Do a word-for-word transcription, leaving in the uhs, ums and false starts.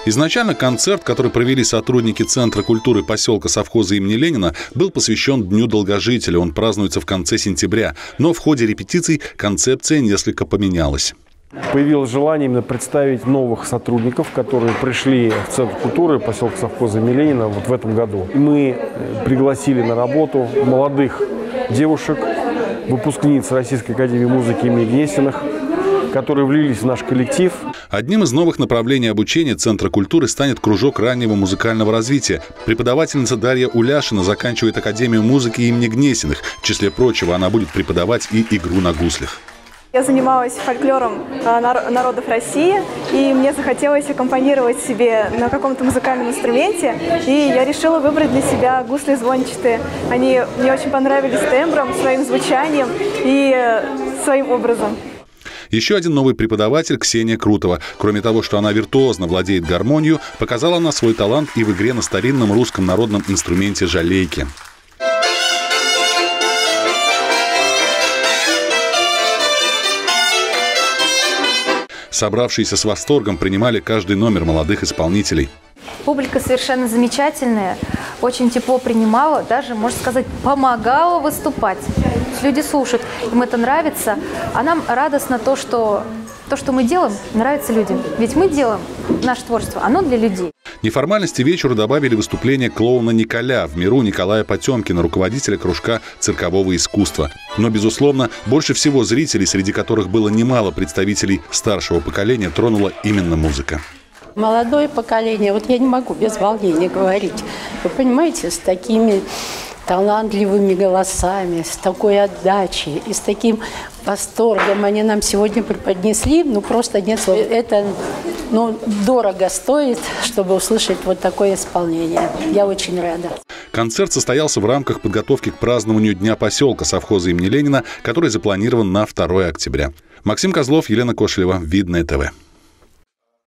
Изначально концерт, который провели сотрудники Центра культуры поселка совхоза имени Ленина, был посвящен Дню долгожителя. Он празднуется в конце сентября. Но в ходе репетиций концепция несколько поменялась. Появилось желание именно представить новых сотрудников, которые пришли в Центр культуры поселка совхоза имени Ленина вот в этом году. И мы пригласили на работу молодых девушек, выпускниц Российской академии музыки имени Гнесиных, которые влились в наш коллектив. Одним из новых направлений обучения Центра культуры станет кружок раннего музыкального развития. Преподавательница Дарья Уляшина заканчивает Академию музыки имени Гнесиных. В числе прочего, она будет преподавать и игру на гуслях. Я занималась фольклором народов России, и мне захотелось аккомпанировать себе на каком-то музыкальном инструменте, и я решила выбрать для себя гусли звончатые. Они мне очень понравились тембром, своим звучанием и своим образом. Еще один новый преподаватель – Ксения Крутова. Кроме того, что она виртуозно владеет гармонией, показала она свой талант и в игре на старинном русском народном инструменте жалейки. Собравшиеся с восторгом принимали каждый номер молодых исполнителей. Публика совершенно замечательная, очень тепло принимала, даже, можно сказать, помогала выступать. Люди слушают, им это нравится, а нам радостно то, что то, что мы делаем, нравится людям. Ведь мы делаем наше творчество, оно для людей. Неформальности вечеру добавили выступление клоуна Николя в миру Николая Потемкина, руководителя кружка циркового искусства. Но, безусловно, больше всего зрителей, среди которых было немало представителей старшего поколения, тронула именно музыка. Молодое поколение, вот я не могу без волнения говорить, вы понимаете, с такими талантливыми голосами, с такой отдачей и с таким восторгом они нам сегодня преподнесли, ну просто нет слов. Это ну, дорого стоит, чтобы услышать вот такое исполнение. Я очень рада. Концерт состоялся в рамках подготовки к празднованию Дня поселка совхоза имени Ленина, который запланирован на второе октября. Максим Козлов, Елена Кошелева, Видное ТВ.